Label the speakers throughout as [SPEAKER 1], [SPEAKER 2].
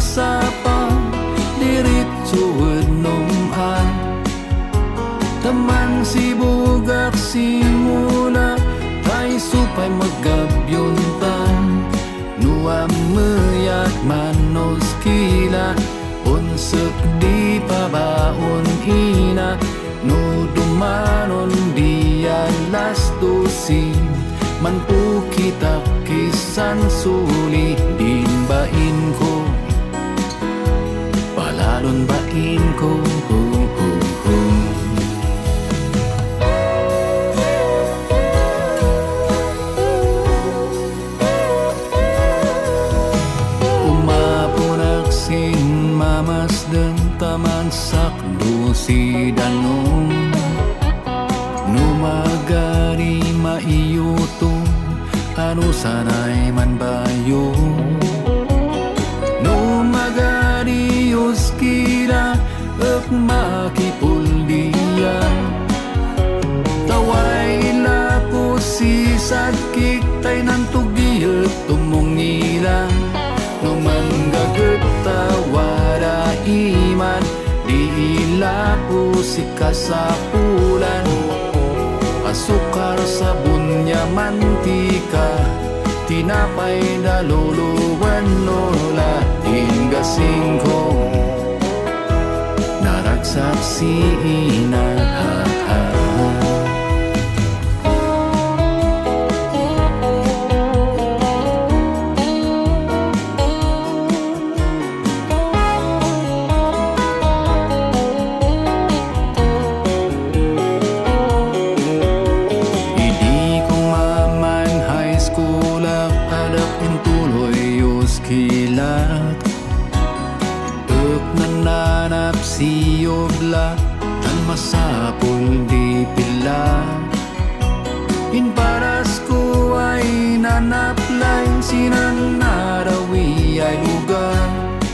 [SPEAKER 1] masapa diritso numhan taman si bugak simula tay supay magabyuntan nuam meyak manos kila unsek di pabaon hina no dumanon dia las tusin manpu kita kisan suli dinbain ko palalon bain ko umapunaksin mamasdan taman sakdo si danong numagari maiyuto anu sanay man bayo numagari uskira at makipuldiyan taway lapo si sakik tay ng tugiyot tumungilan numanggagat tawara iman di ilapo si kasapulan asukar sabunnya mantika tinapay daluluwan nola hingga singkong naragsak si inahaha siyobla tan masapul di pila inparas ko ay nanaplay sinang narawi ay lugar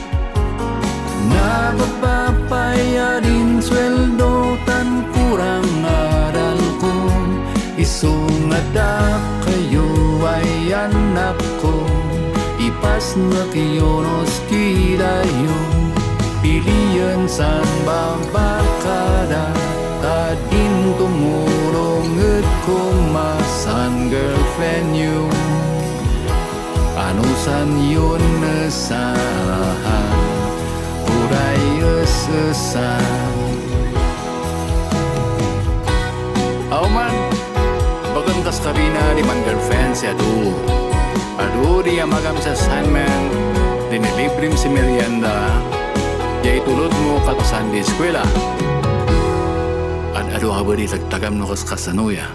[SPEAKER 1] napapapaya din sweldo tan kurang aral ko isungadak kayo ay anak ko ipas na kiyonos kidayo pilihan san babakada tadin tumurong at kumasan girlfriend yun anusan yun nasahan uray asasan man bagang kas karina di man girlfriend si adu dia magam sa assignment dinilibrim si merienda ya itulod mo katasan di eskwela at ado habari tagtagam no kas kasanuya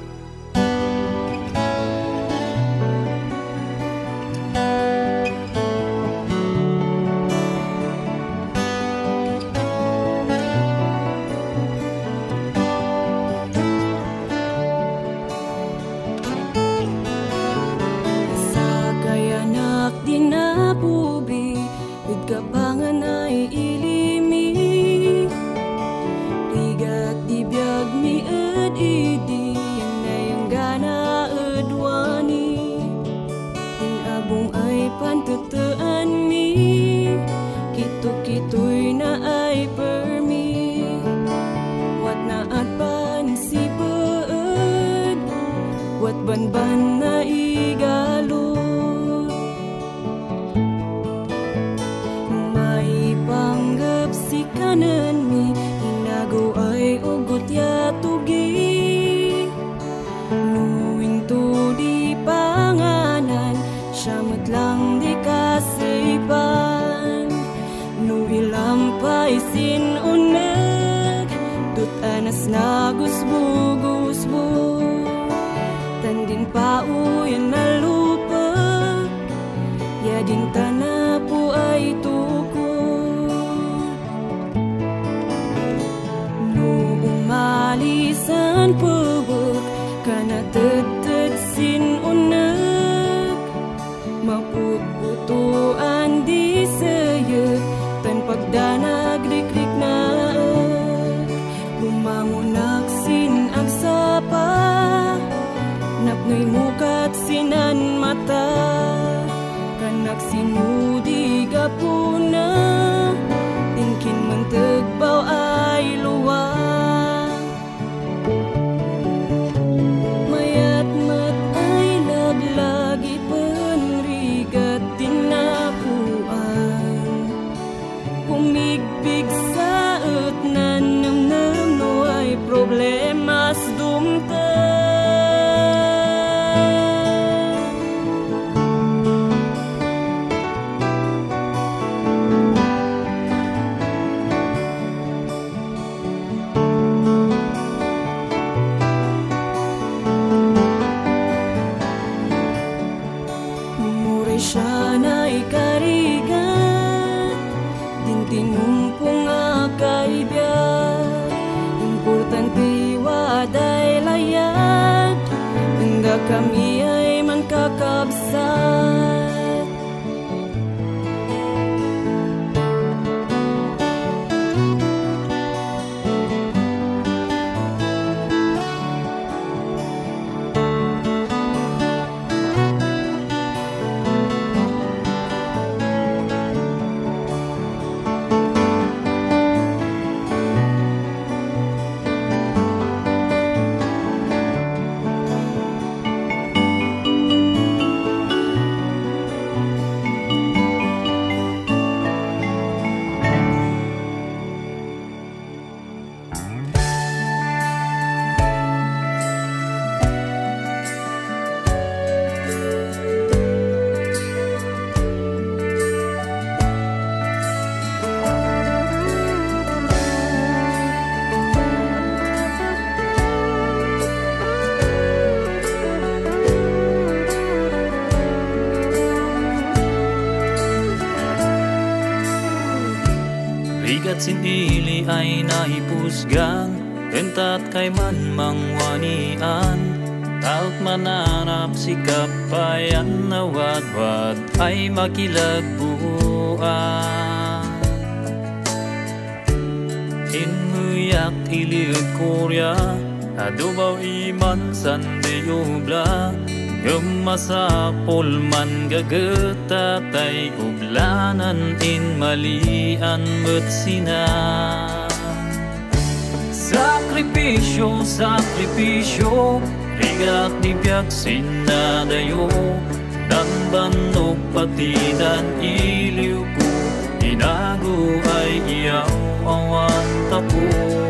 [SPEAKER 1] ban na igalo may panggap si kanan mi inago ay ugot ya tugi nuwinto di panganan siyamot lang di kasipan nuwilampay sin uneg tut anas na gusbo tandin pauyan na lupa ya din tanah po ay tuko no umalisan pabuk kana tetet sin uneg maputputuan di sayek tan pagdanag rikrik na bumangunak sin agsapa napnoy mukat sinan mata kanak sinudi
[SPEAKER 2] na puna, tingkin mentagbaw ay luwag. Mayat mat ay laglagi penrigat tinapuan, pumigbig sa etnan nem no ay problemas dumta. Siya na ikarigat, tintinumpong akaibiyat, importante waday layad, hangga kami ay magkakabsat.
[SPEAKER 3] Rigat sindili ay nahipusgan, kentat kay man mangwanian, taot mananap si kapayan na wadwad ay makilagbuan. Inmuyak iliud Korea, adubaw iman sandeyubla, gemasapol man gagetatay ublanan in malian bersina. Sakripisyo, sakripisyo, rigat dibiak sinadayo, dan banok pati dan iliw ko, inago ay iyaw awan tapo.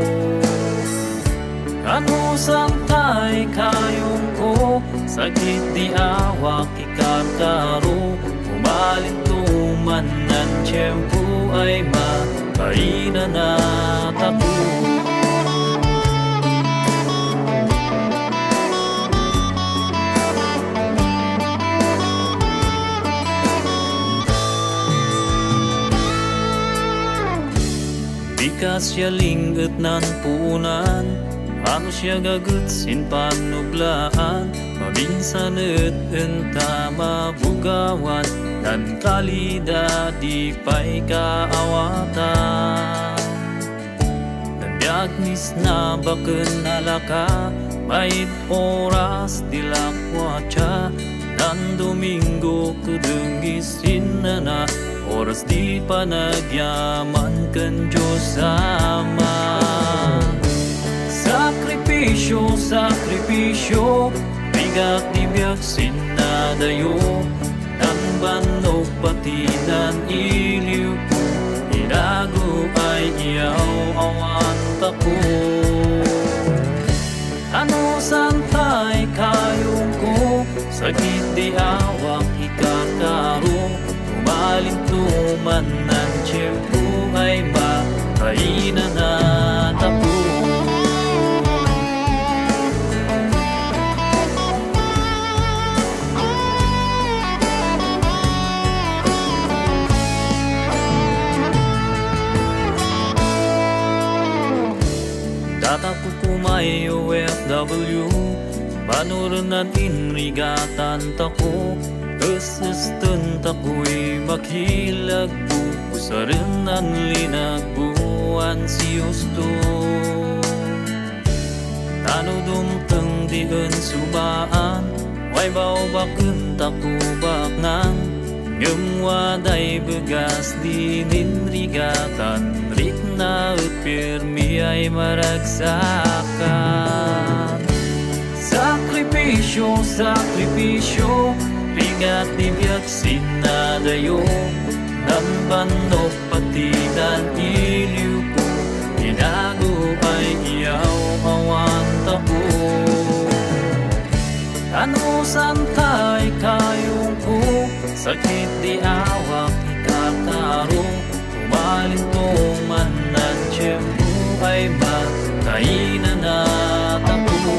[SPEAKER 3] Ano sangkay kayong ko, sakit di awak ikarkaro, umalintuman ng tiyempo ay makainan na tapo. Bikas siya linggot ng punan, ano siya gagutsin panublaan, mabinsan at enta mabugawan, dan kalida di pa'y kaawatan. Nagbiagnis na bakun alaka, may oras dilakwatsa, dan Domingo kudungisin na oras di pa nagyaman kan Diyos sama. Sakripisyo, sakripisyo, bigat dibiyak sinadayo, ng banok pati ng iliw ko, inago ay iyaw awan tapo. Ano santay kayong ko, sakit di awak ikakaro, umalintuman ng tiyempo ay makainan na tapo. Datapu kumay OFW, banurunan inrigatan tako, assistant ako'y makilagpo, usarinan linagbuan si Justo. Tanudumteng diun subaan, way baw bakun takubak nang, Waday begas dininrigatan rit na pirmi ay maragsakan. Sakripisyo, sakripisyo, rigat dibiag sinadayo, nan banok pati dan iliw ko, inago ay iyaw awan tapo. Ano santay kayong ko, sakit di awak ikataro, umalintong man ng tiyempo ay magkainan na tapo.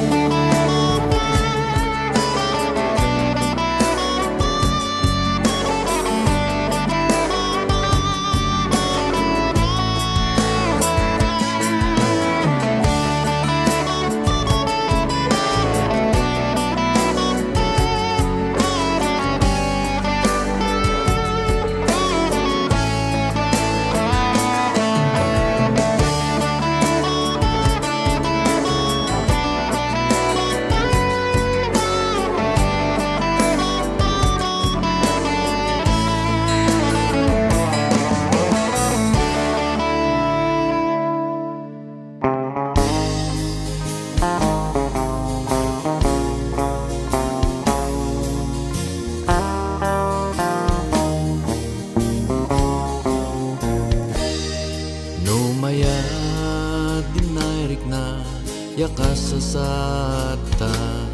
[SPEAKER 4] Yakasasata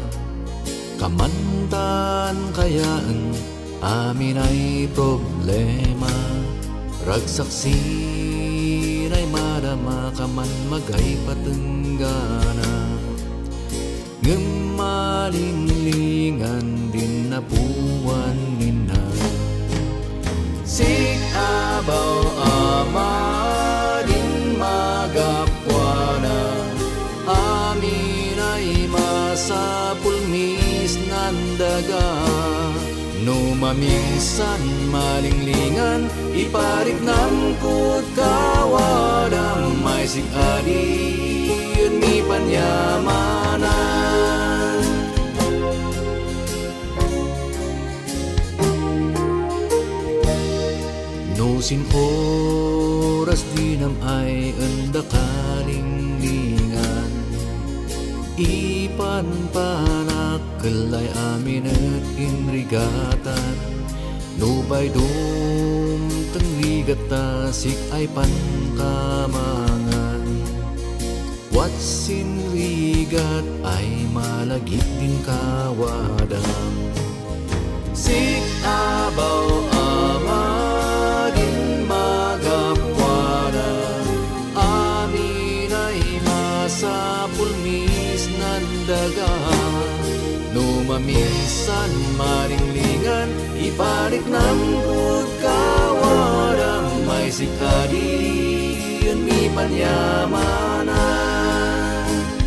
[SPEAKER 4] kamantan kayaan amin ay problema, ragsaksi ay madama kaman magay patenggana, ngemalinlingan din na buwan nina. Sik abaw ama din magapwana, amin ay masa pulmis nandaga. No maminsan malinglingan, iparik ng kutkawadang may sigadi, yun mi panyamanan. No sin oras dinam ay endakalinglingan, ipan panak kelay amin at inrigatan. Nubay dum tengrigata sik ay pankamangan, watsin rigat ay malagit din kawadang. Sik abaw ama din magapwada, amin ay masa pulmis nandaga. No maminsan maringlingan, iparik ng kutkawadang may sikadi, yun mi panyamanan.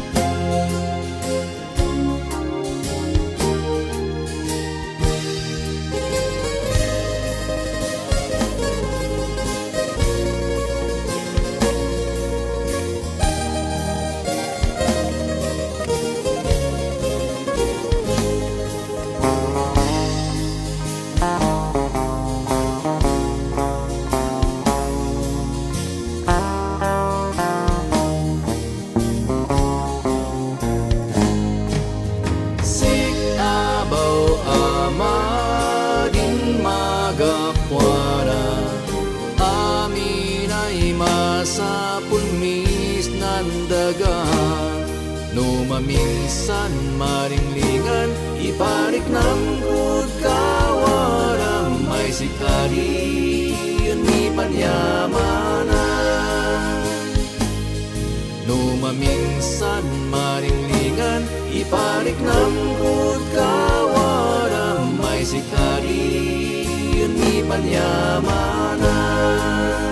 [SPEAKER 4] Sa pulmis nandaga, no maminsan maringlingan, iparik ng kutkawadang may sikari, yun mi panyamanan. No maminsan maringlingan, iparik ng kutkawadang may sikari, yun mi panyamanan.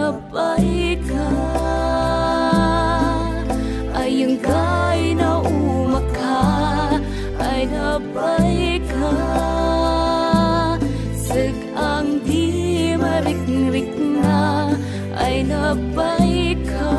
[SPEAKER 2] nabay ka, ay ang kay na umaka, ay nabay ka, sag ang di marik-rik na, ay nabay ka.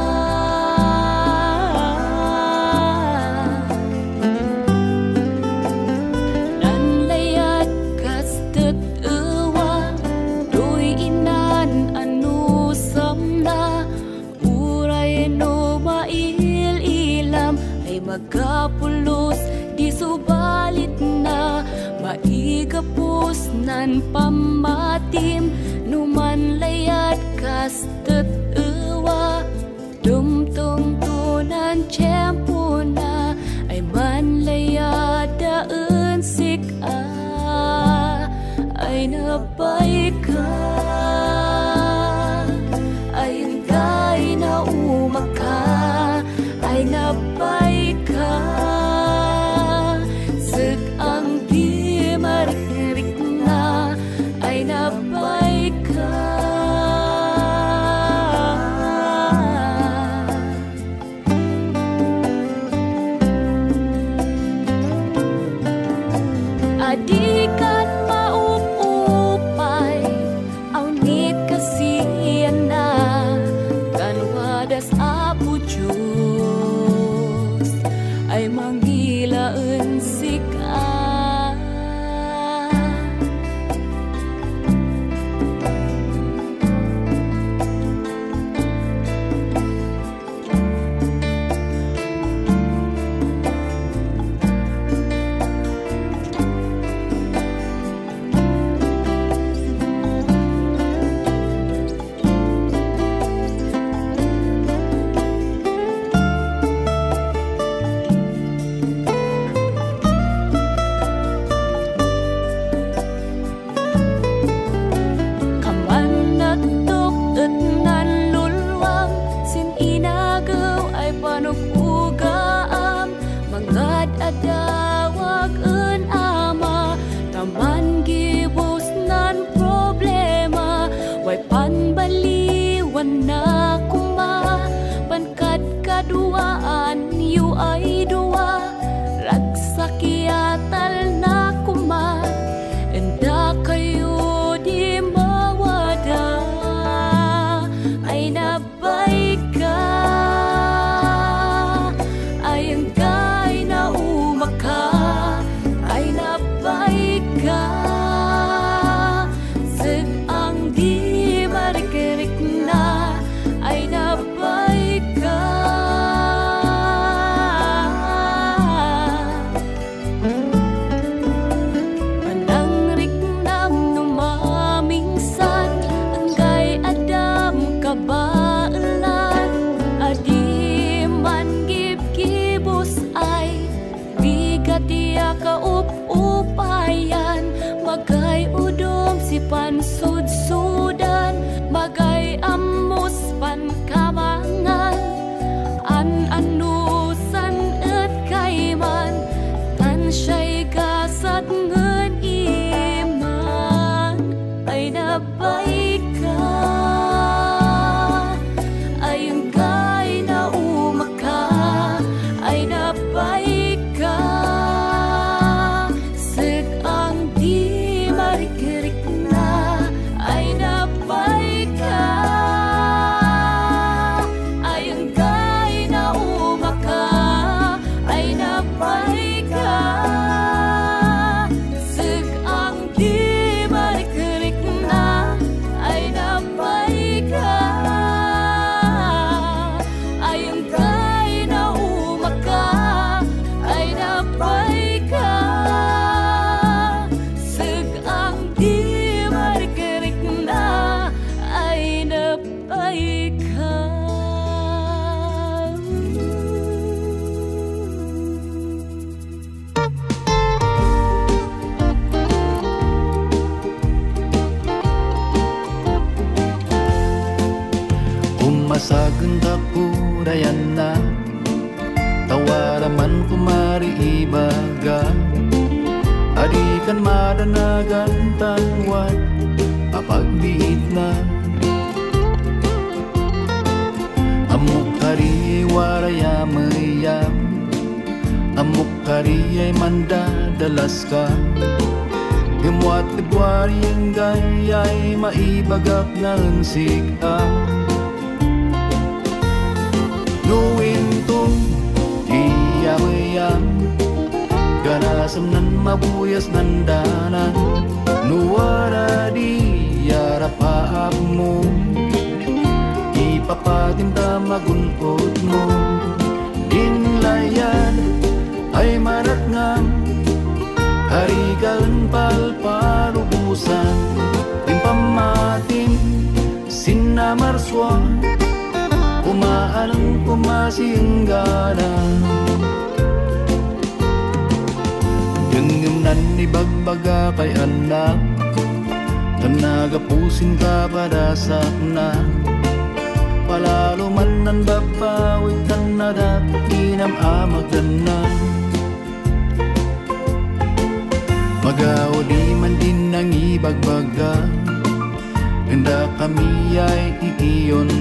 [SPEAKER 2] Magapulos di subalit na maigapos nan pamatim numan layat kastet ewa dumtung tunan tiyempo na ay man layat daan sika ay nabay ka, ay hanggang na umaka, ay nabay ka, sag ang di marik-rik na, ay nabay ka. Adikan maupupay, awnit kasiyan na, kan wadas apu Diyos, ay manghilaan sika. Adawag en ama taman gibus nan problema way panbaliwan na kuma pankat kaduaan yu ay dua ragsakiatal na kuma enda kayo di mawada ay nabay ka, ay ang ay nabay ka, sag ang di marik-rik na, ay nabay ka. Panangrik nam numamingsan, anggay adam kabaalan, adi man gibgibus ay dia kaup-upayan, magay udom si pansud-sudan, magay amos pankamangan, an-anusan et kaiman, tan siya'y kasat ngen iman, ay nabay ka, ay hanggang na umaka, ay nabay ka, sag ang di marik-rik na, ay nabay ka, ay hanggang na umaka, ay nabay ka, sag ang di marik-rik na, ay nabay ka, ay hanggang na umaka, ay nabay ka, sag ang di marik-rik na, ay nabay ka.
[SPEAKER 4] Umasagan ka kurayan na, tawaraman kumari ibaga, adikan madanagan tanwat, apagdiit na, February ay mandadalas ka. Gamwat February ang gayay maibagak na hansig Nuwintong iyamayang ganasam nan mabuyas nan danan. Nuwara di yarapaap mo, ipapatinta magunod mo. Dinlayan ay maratngam, harigan palparubusan. Timpamatim sinamarswa, umaalang kumasinggana. Gengem nan ibagbaga kay anak, tanagapusin ka pada sakna. Palalo man nan babawit tan nadakinam amagdanan. Magaw di man din ang ibagbaga, ganda kami ay iiyon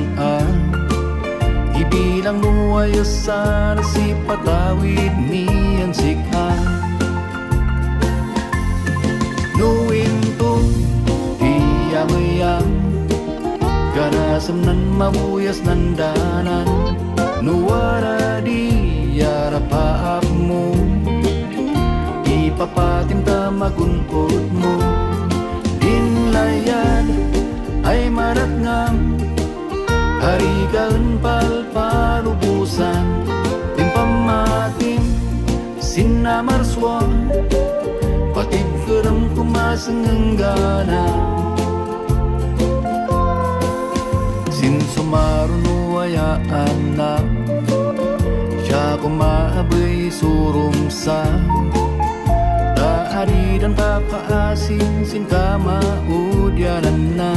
[SPEAKER 4] Ibilang mo ayos sana si patawid niyan sikha. Nuwintong iyamayang ganasam nan mabuyas nan danan. Nuwara di yarapaap mo, ipapatim ta magunod mo. Dinlayan ay maratngam, harigan palparubusan. Timpamatim sinamarswa, patid keram kumasengenggana. Sin sumaruno ay anak, siya kumaabay surumsa. Taari dan papaasin sin kamaudyanan na.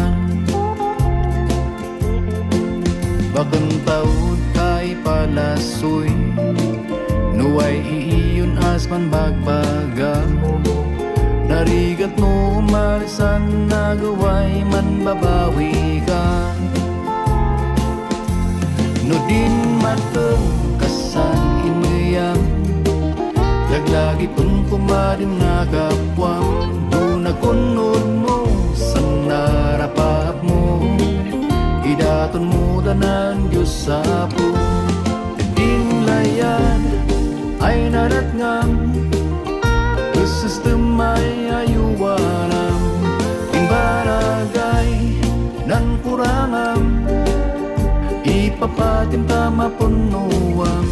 [SPEAKER 4] Bakang taud kay palasoy, nuway iiyon asman bagbaga. Narigat mo umalisan, nagaway man babawi ka. No din mateng kasan inmayang, laglagi pun kumadim nagapwang. Dunagunod mo sa narapaap mo, idaton mo danang Diyos sa po. Dinlayan ay naratngam, kesistem ay ayuwanam. Ting barangay nan kurangam, ipapatim ta mapunuam.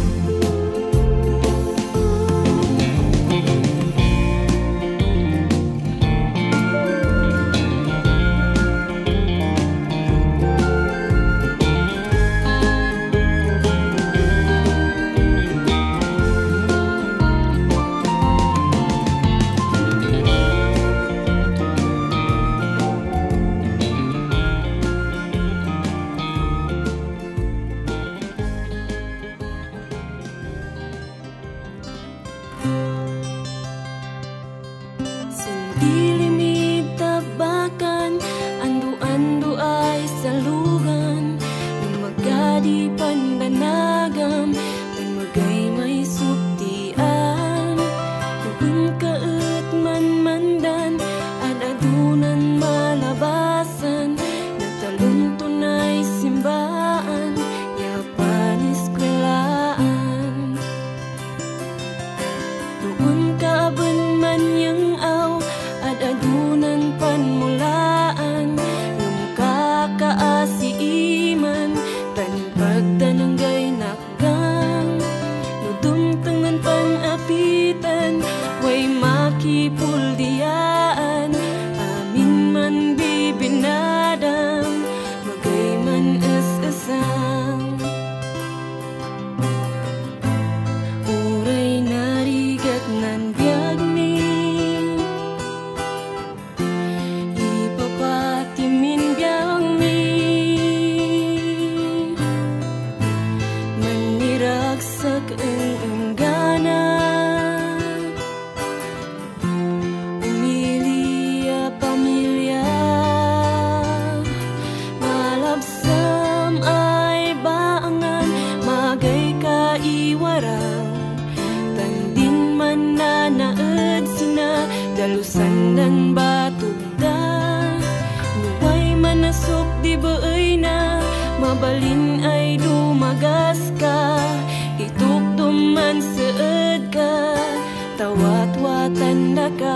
[SPEAKER 2] Alan batog da nuway manasok di baay na mabalin ay dumagas ka itukduman saad ka tawat-watan na ka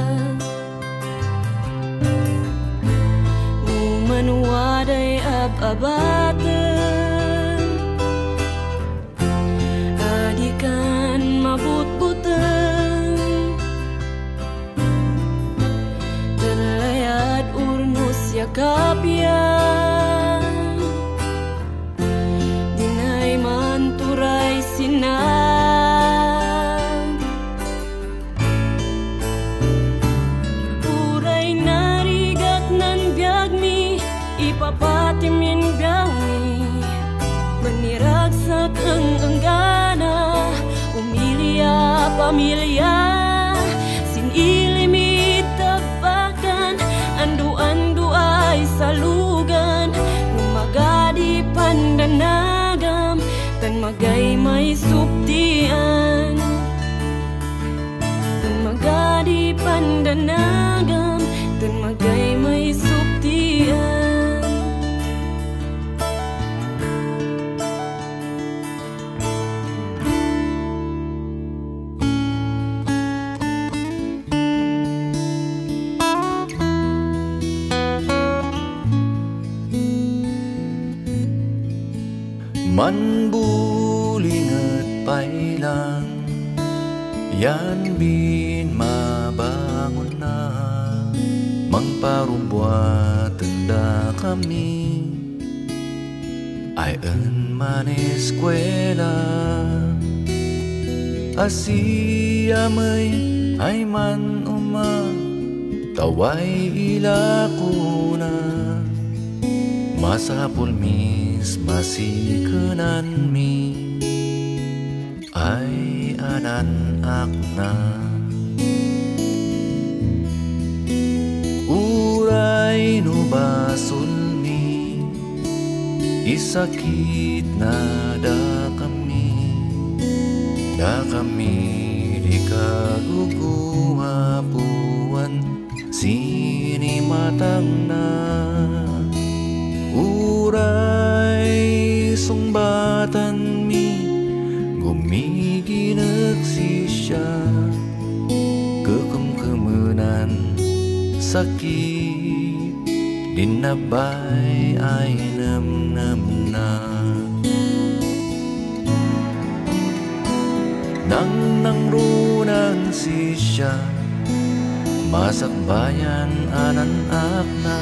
[SPEAKER 2] numanwaday ab-abatan adikan mabut-butan talayad urnos yakapyan dinay manturay sinam uray narigat nan biyagmi ipapatimin gami maniragsak ang anggana umilya pamilya sinilimit tabakan andu-andu ay salugan numagadi pandanagam tan magay may suptian tan magadi pandanagam tan magay may suptian
[SPEAKER 4] Manbuling at pailang yan bin mabangon na mangparubuat tanda kami ay man eskwela asiya may ay man taway ilakuna masapul mis masikanan mi ay anan akna uray no basul mi isakit na da kami di kaguguhapuan sini matang na uray sungbatan mi gumiginagsi siya kekumkemenan sakit dinabay ay nam na nang runan si siya masakbayan anan-ak na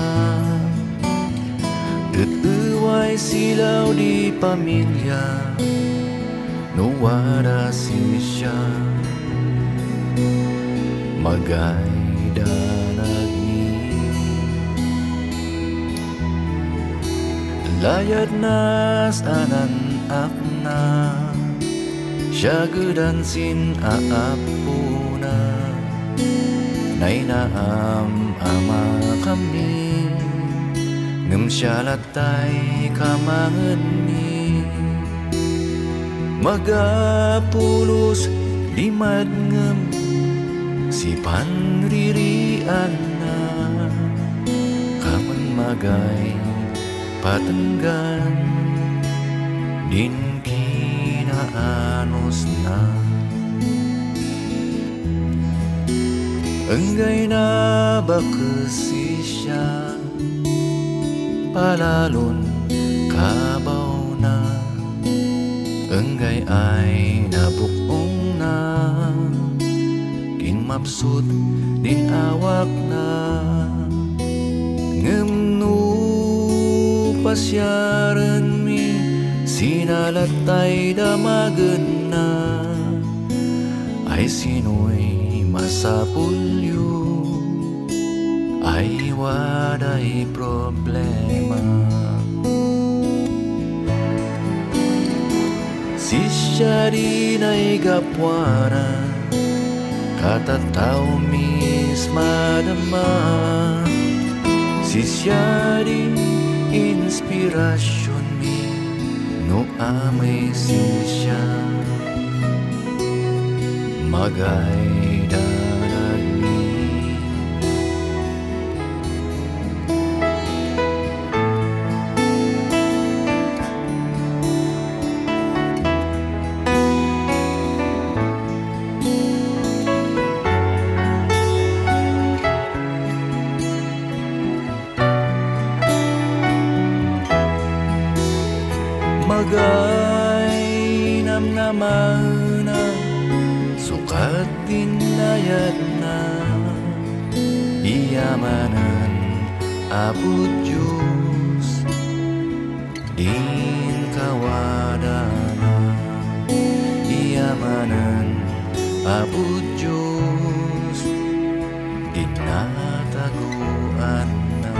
[SPEAKER 4] Tutuway silaw di pamilya nuwara si siya magay danagni layad nas anan-ak na siya gedansin aapuna nainaam ama kami ngem syalatay kamangan ni magapulus di madngem si panririan na kaman magay patenggan din kinaanos na enggay na bakesi siya palalon kabaw na enggay ay nabukong na kinmapsud din awak na ngemnu pasyaran mi sinalatay damagen na ay sinoy masapulyo ay waday problema si siya rin ay gapwana katataw mis madama si siya rin inspirasyon mi no amay si siya magay danag mi Bagay namnamana sukat dinayat na iyamanan abut Diyos din kawadana iyamanan abut Diyos din nataguan na.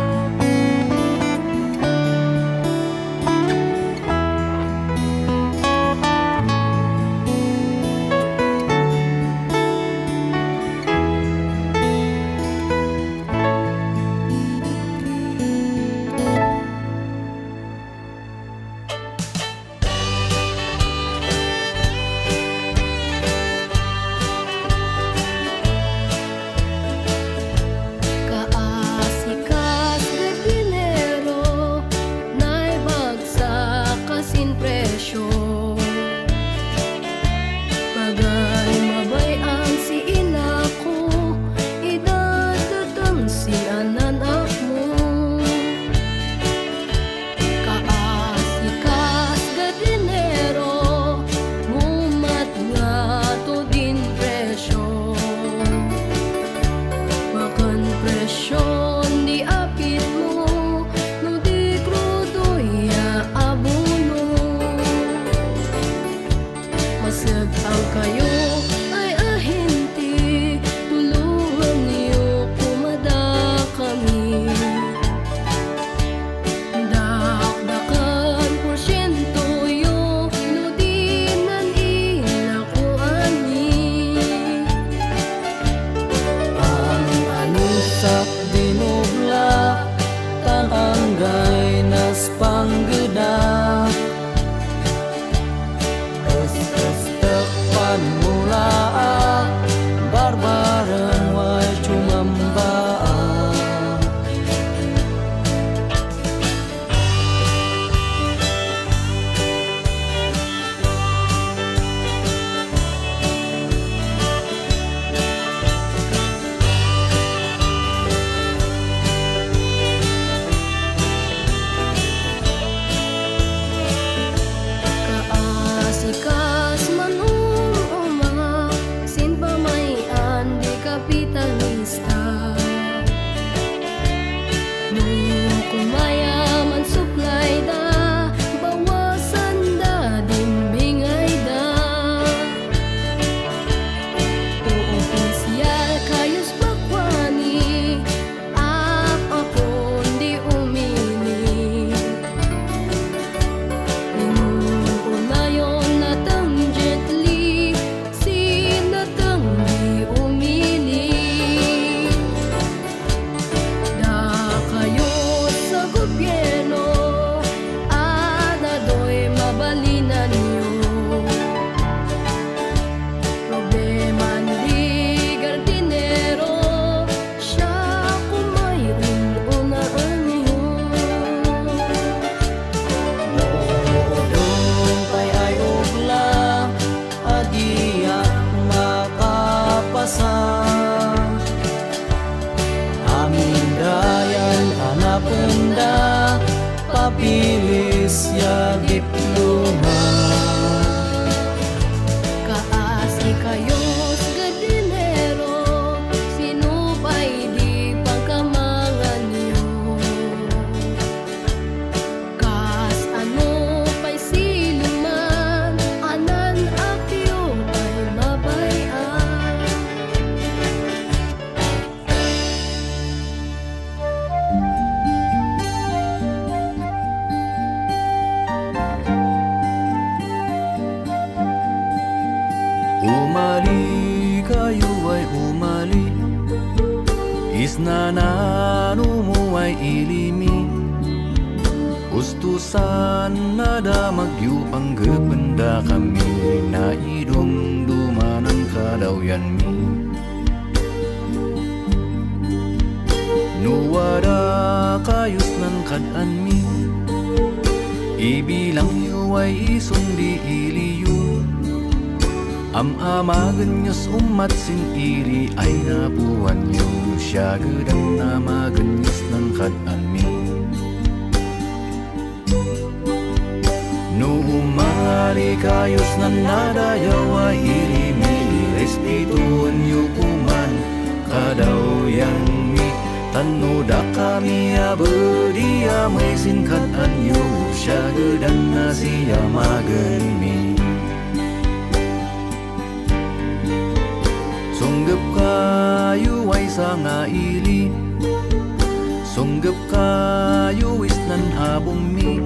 [SPEAKER 4] Papilis ya diploma
[SPEAKER 2] Kaasi kayo sa dinero, sino pa'y di pagkamangan niyo. Kas ano pa'y siluman, anan akyo pa'y mabayan.
[SPEAKER 4] Umali kayo ay umali, isnanano mo ay ilimi. Ustusan na damagyo ang gabanda kami, na idumduman ang kadawyan mi. Nuwara kayos ng kadan mi, ibilang yu ay isundi iliyo. Amagan nyos umat sin iri ay napuan nyo, siya gedang namagan nyos ng kadan mi. Numalikayos na nadayaw ay ilimi Respituan yukuman kadawyan mi Tanoda kami abedia may singkat anyo Syagadan na siya magan mi Sunggap kayo ay sanga ili Sunggap kayo isnan habong mi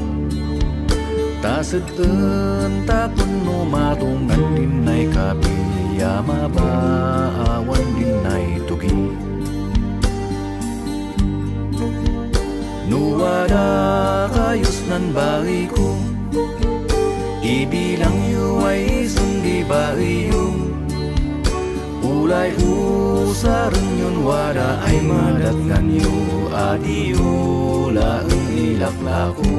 [SPEAKER 4] Taseten takun no matungan din ay kabiya mabaawan din ay tugi Nuwada kayos nan bariku Ibilang yu ay sundi bariyu Ulay usaran yun wada ay madatgan yu Adiyo laeng ilaklaku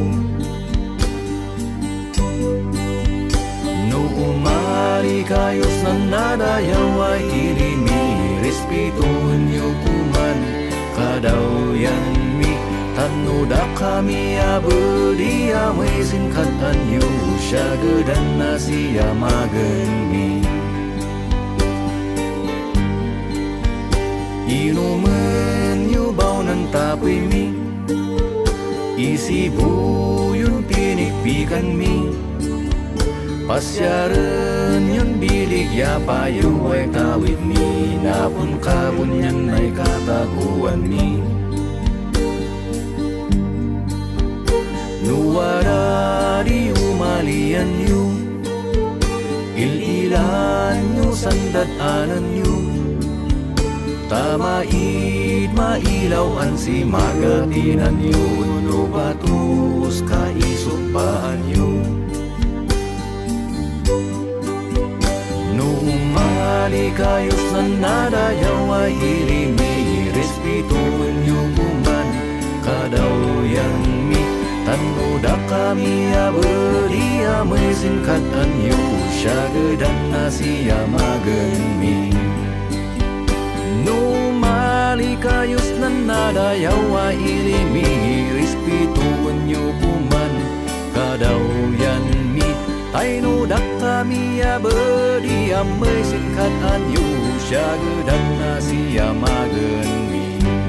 [SPEAKER 4] Numalikayos na nadayaw ay ilimi Respituan yukuman kadawyan mi Tanoda kami abedia may singkatan yu Syagadan na siya magan mi Inuman yu baw ng tapoy mi Isibu yun pinikpikan mi Pasyaran yun bilig ya payo ay tawid mi Napun kabun yan ay kataguan mi Nuwara di umalian yu Ililan yu sandat anan yu Tamait mailawan si magatinan yu Nubatus kaisupaan yu Numalikayos na nadayaw ay ilimi Respituan yukuman kadawyan mi Tanoda kami abedia may singkatan yu Syagadan na siya magan mi Numalikayos na nadayaw ay ilimi Respituan yukuman kadawyan mi Tanoda kami abedia may singkatan yu Syagadan na siya magan mi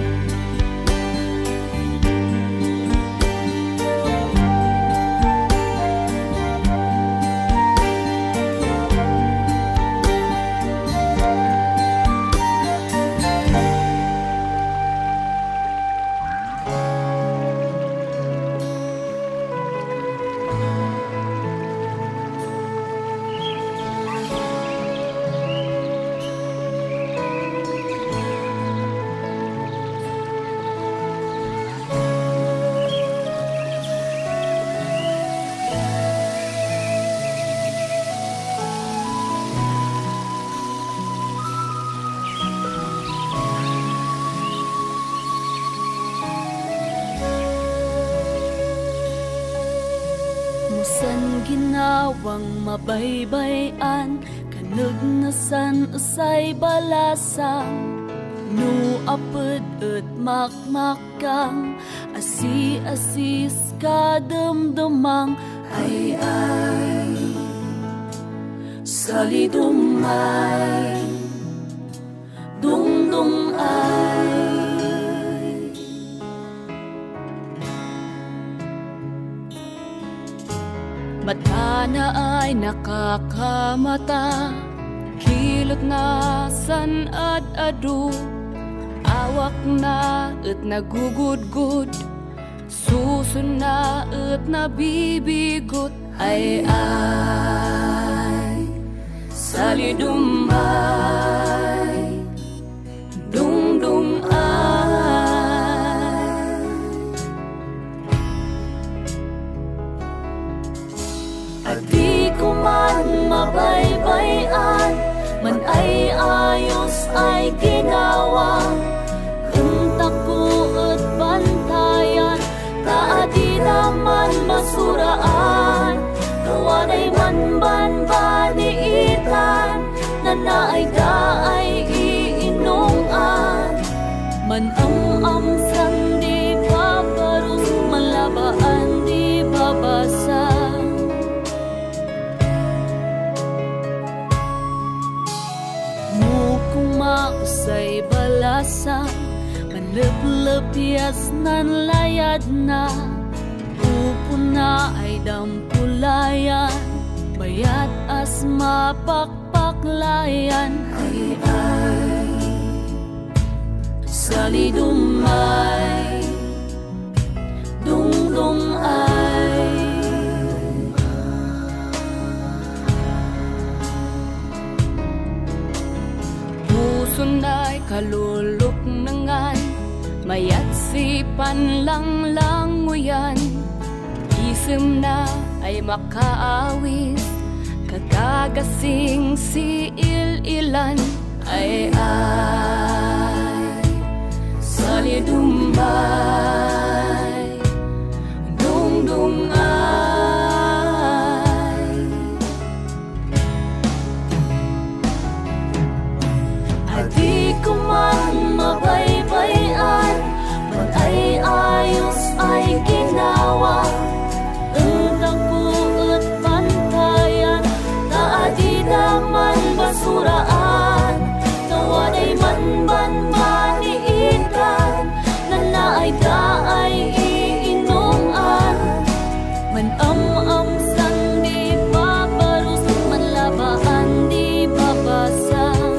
[SPEAKER 2] Musan ginawang mabaybayan Kanug nasan usay balasang Nu aped et makmakang Asi-asis kademdemang Ay salidumay Dungdung ay Mata na ay nakakamata Kilot na sanad adu Awak na at nagugudgud Susun na at nabibigot Ay salidumay Dungdung Di ko man mabaybayan Man ay ayos ay ginawa Untak ko at bantayan Taadi naman masuraan Kawanay man banbaniitan Na naay daay iinungan Man ang amsang di babarus Malabaan di babasa Tias nan layad na, upo na ay dampulayan, bayat as mapakpaklayan. Ay salidumay, dungdung ay puso na'y kalulok nangan, mayat sipan lang languyan. Isem na ay makaawis, kagagasing si il-ilan. Ay salidumay, dungdung ay adi ko man mabaybayan, man ay ayos ay ginawa. Ang tagpuot pantayan, taadi naman basuraan. Tawaday man banbaniitan, nanaay daay iinuman. Man am-am di paparus, man labaan di babasang.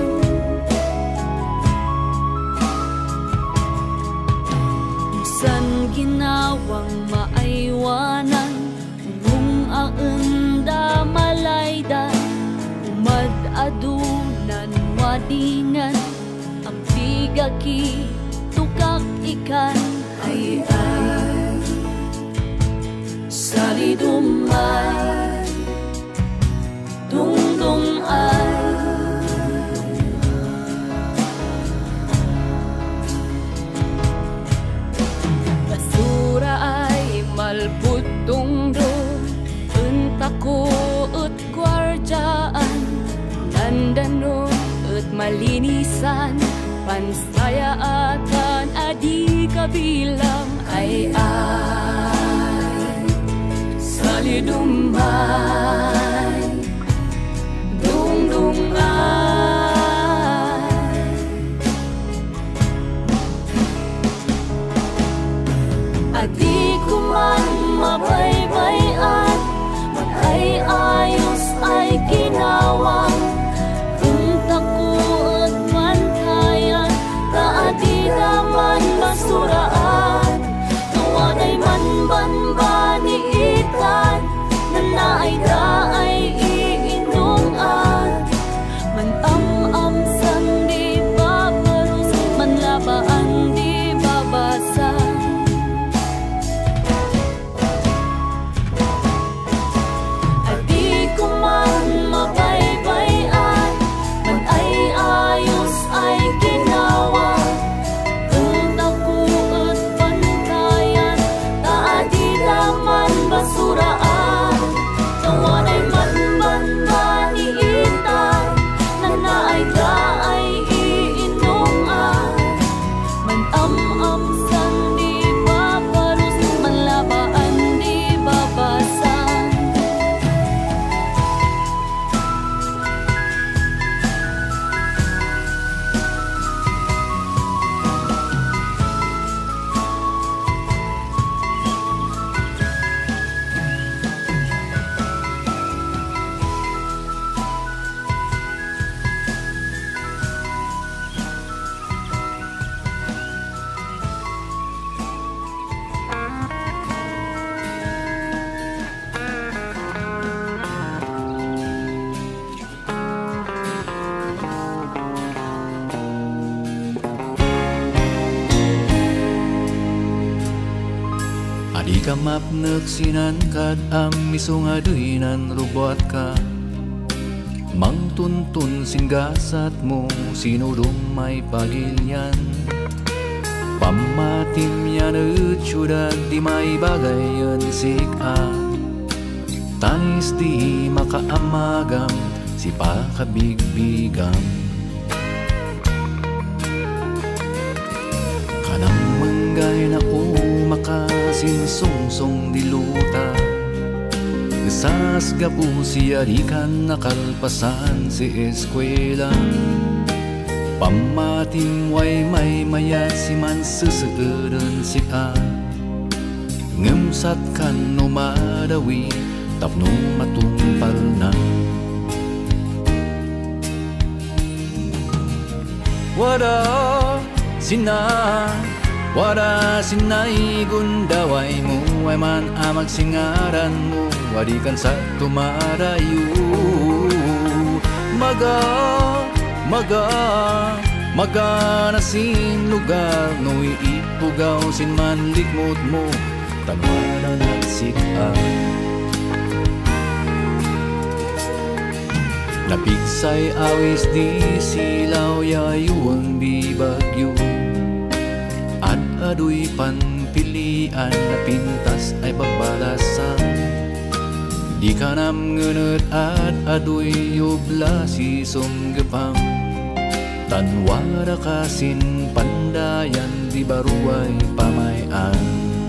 [SPEAKER 2] San ginawang maaywanan, nung aenda malaydan, umad-adunan wadingan, ang bigaki tukak ikan. Ay salidumay, dungdung ay basura ay malputong do, entako ut gwardyaan, nandano ut malinisan, pansayaatan adi kabilang. Ay salidumay, dungdung ay adi ko man mabaybayan, man ay ayos ay ginawa. Takot pantayan, taadi naman basuraan. Tawaday man banbaniitan, nanaay daay iinuman. Man am-am sang di babarus, man labaan di babasang. Adi ko man mabaybayan, man ay ayos ay ginawa. Kung takuot pantayan, taadi naman basuraan. Tawaday man banbaniitan, nanaay daay iinuman. Man am-am sang di babarus, man labaan di babasang.
[SPEAKER 4] Adi ka mapnek sinan kad am misungaduinan rubot ka, mangtuntun singgasat mo sinudong may pagilyan. Pamatim yan utsyudat di may bagayan sika, tanis di makaamagam si pakabigbigam. Kanang manggay na makasinsungsong diluta, Sas gapu siya di kan nakalpasan si eskwela. Pamating way may mayat si man susuudan siya Ngemsat kan numadawi tapno matumpal na Wada sinay gundaway mo ay man amag singaran mo wadikan sa tumarayo Maga na sin lugar no'y ipugaw sin man likmot mo tanwala nagsitaan Napigsay awis di silaw yayuang di bagyo At aduy panpilian na pintas ay pagbalasan Di ka nam ngunut at aduy yubla si sumgepang Tanwara kasin pandayan di baruay pamayan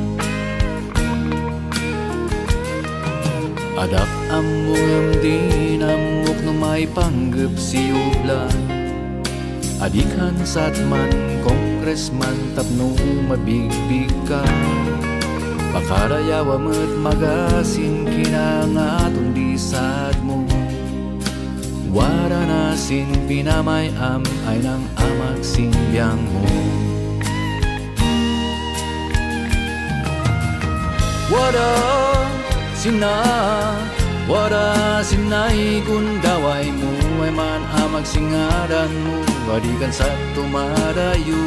[SPEAKER 4] Adak among di namuk no may panggap si Ubla Adikan satman kongresman tapno mabigbig ka Pakarayawa met magasin kinangatun di sad mo Wara nasin pinamayam ay nang amag simbyang mo Wada sinay gundaway mo ay man amag singaran mo wadikan sa tumarayo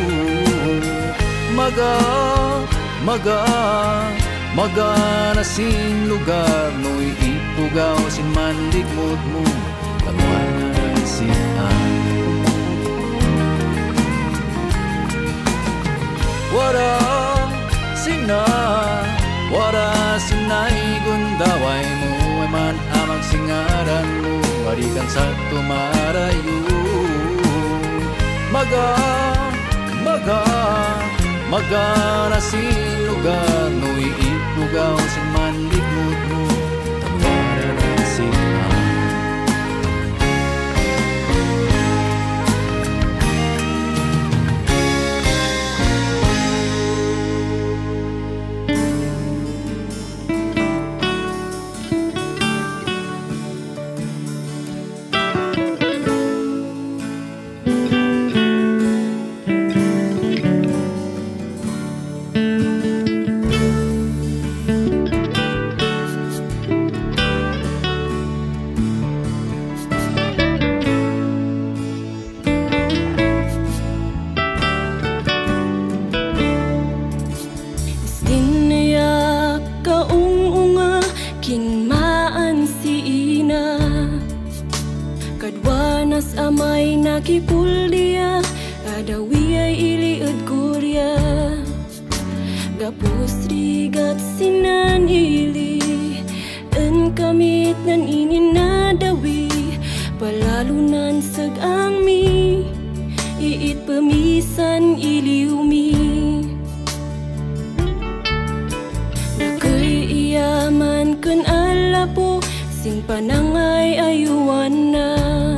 [SPEAKER 4] Maga na sin lugar no'y ipugaw sin man likmot mo pagwanan siyan Wada sinay gundaway mo ay man amag singaran mo wadikan sa tumarayo Maga na sin lugar no'y ipugaw sin man likmot mo tawaran ang siyan
[SPEAKER 2] Amay nakipulya adawi ay iliud kurya gapos rigat sinanili en kamit nan ininadawi palalunan sagang mi iit pemisan iliumi nakay iyaman kun alapo sing panangay ayuan na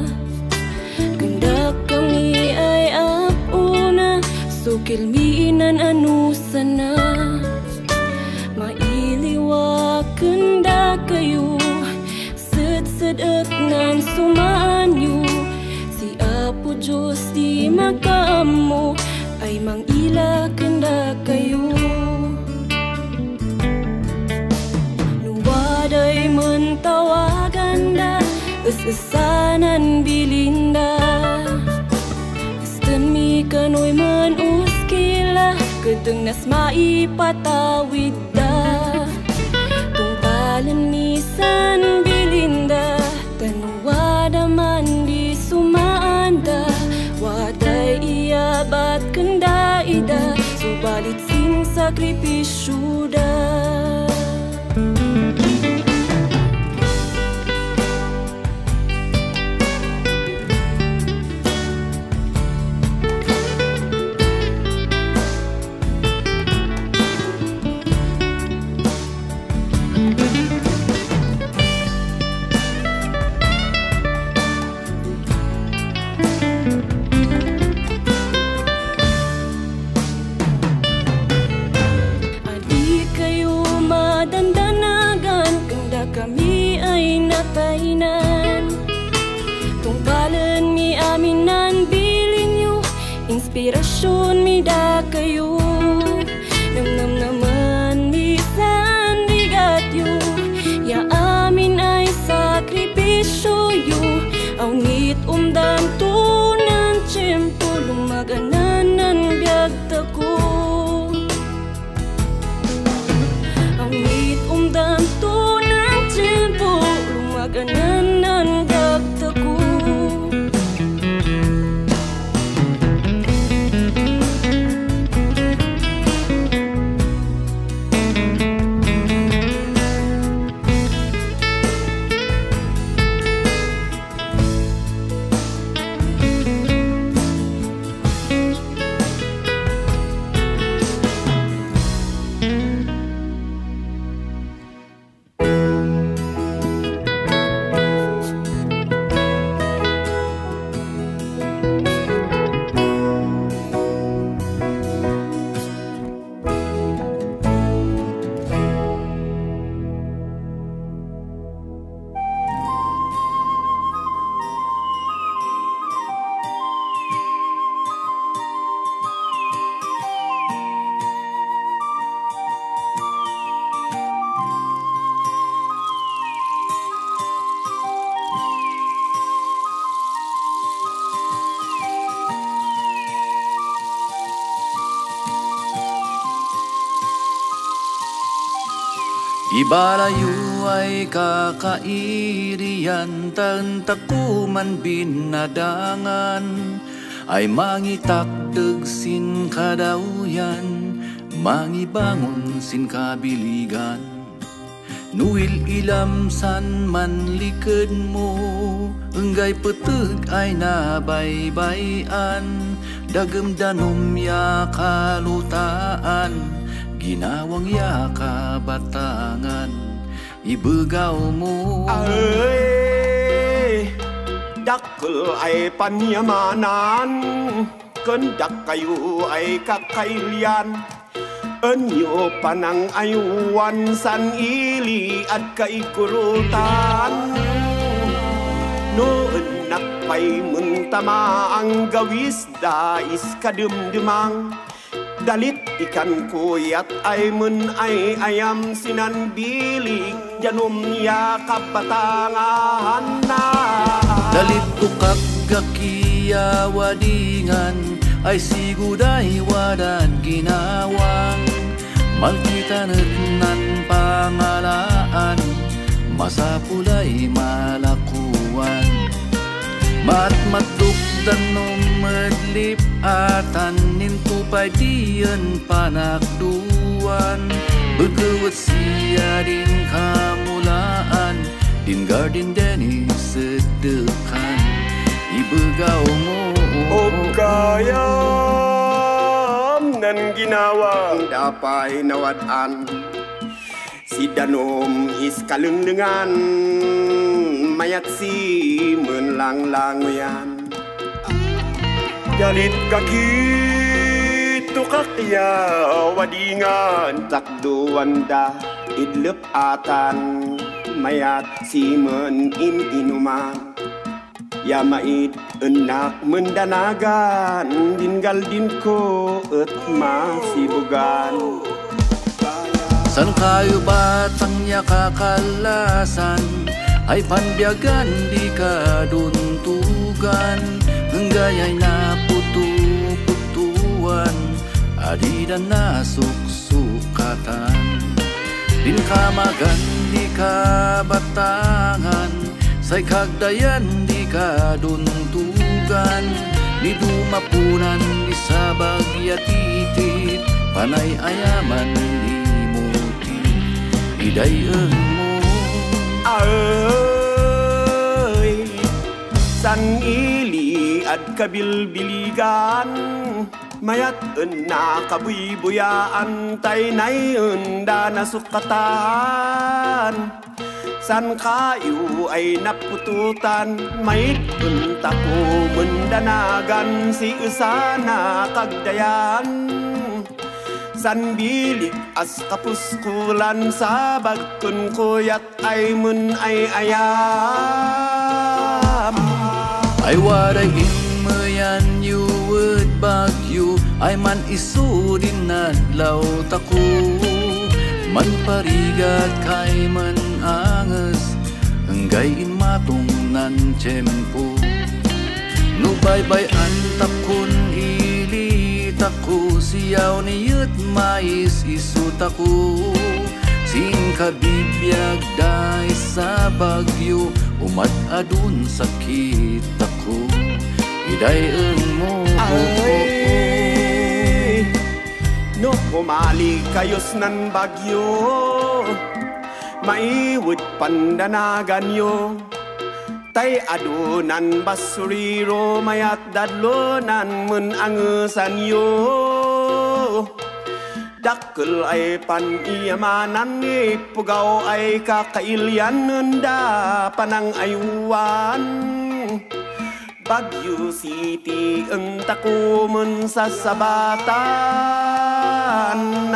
[SPEAKER 2] kami ay apuna sukilminan anusana mailiwa kenda kayo sedsedet nan sumaanyo si Apo Diyos di makaamo ay mangila kenda kayo nuwaday mentawagan da esanan bilinda Demi kano'y man uskila Kedeng nas maipatawid da Tungpalan nisan bilinda Tanwada man di sumaanda Waday iyabat kenda ida Subalit sin sakripisyo da inspirasyon mida kayo. Namnam naman minsan bigat yo, ya amin ay sakripisyo yo. Awnit umdan tunan tiyempo, lumaganan ng biyag tako. Awnit umdan tunan tiyempo, lumaganan ng biyag tako.
[SPEAKER 4] Ibalayo ay kakairian, tantakuman binadangan, ay mangitakdeg sin kadauyan, mangibangon sin kabiligan. Nuil ilamsan man likod mo, enggay peteg ay nabaybayan, dagem danom ya kalutaan, ginawang ya kabatangan, ibegaw mo.
[SPEAKER 5] Ay, dakkel ay panyamanan, kendak kayu ay kakailian, enyo panang ayuan san ili at kaikurutan. No enak pay mentama ang gawis dais kademdemang, dalit ikan kuyat ay men ay ayam sinan bilik, janum ya kapatangan na.
[SPEAKER 4] Dalit tukak gakiya wadingan, ay siguday wadan ginawang, magkitanan pangalaan, masapulay malakuan. Matmatuk danom medlip atan, nintupay diyan panakduan, begewet siya din kamulaan, din garden deni sedekan, ibegaw mo.
[SPEAKER 5] O kayam nan ginawang dapay nawadan, si danom is kalenglengan, mayat si menlang-langyan. Jalit kaki tukakya wadingan, takduan da idlep atan, mayat si men inuman. Ya mait enak mendanagan, dinggal dinko et masih bugan.
[SPEAKER 4] San kayo batangnya kakalasan, ay panbiagan di kaduntugan, enggayay na putu-putuan, adidan na suksukatan, din kamagan di kabatangan, say kagdayan di kaduntugan, di dumapunan di sabagyatitit, panay ayaman di muti, idayen mo.
[SPEAKER 5] Ay, san ili at kabilbiligan, mayat na kabuyabuyaan, tay nay enda nasukatan. San kayu ay napututan, mait unta ko mendanagan, si usana kagdayan. San bilik as kapuskulan, sa bagkun kuyat ay mun ay ayam.
[SPEAKER 4] Ay waday inmayan yu would bagyo, ay man isu din nadlaw tako. Man parigat kay man angas hanggayin matong nan tiyempo. No bye-bye antakon ilit ako, siyaw ni yut mais isut ako. Sin kabibiyag day sa Bagyo, umat adun sakit ako. Idayon mo
[SPEAKER 5] no kumali kayos nan Bagyo, maiwud pandanagan yo. Tay adunan basuriro mayat dadlonan mun angesan yo. Dakkel ay paniyamanan ni pugaw ay kakailyan nenda panang ayuan. Bagyo City entaku mun sasabatan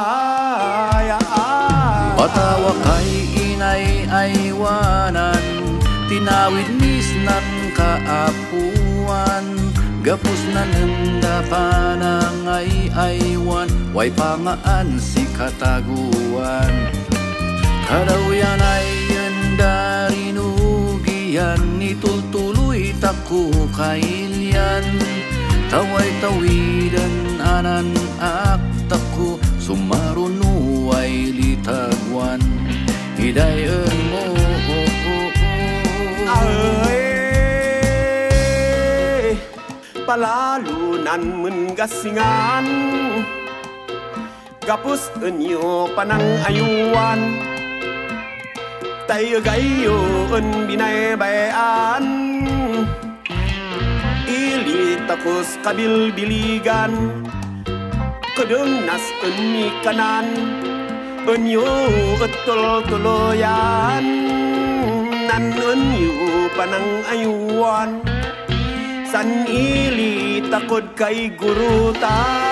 [SPEAKER 5] nayaan.
[SPEAKER 4] Patawa kay inay aywanan, tinawid misnan kaapuan. Gapos na nanda panangay aywan, way pangaan si kataguan. Kadawyan ay yandarinugian, nitultuloy tako kailyan. Taway tawidan anan aktaku, sumaruno ay litagwan. Hidayon mo
[SPEAKER 5] palalunan mun gasingan, gapus enyo panang ayuan. Tayo gayon binay bayan, ilit takus kabil-biligan. Kedeng nas eni kanan, enyo etol-toloyan. Nan enyo panang ayuan, san ili takod kay gurutan.